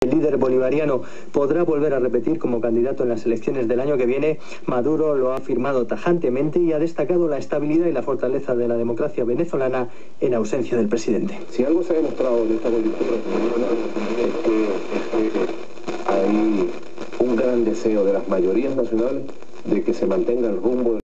El líder bolivariano podrá volver a repetir como candidato en las elecciones del año que viene. Maduro lo ha afirmado tajantemente y ha destacado la estabilidad y la fortaleza de la democracia venezolana en ausencia del presidente. Si algo se ha demostrado en esta coyuntura es que hay un gran deseo de las mayorías nacionales de que se mantenga el rumbo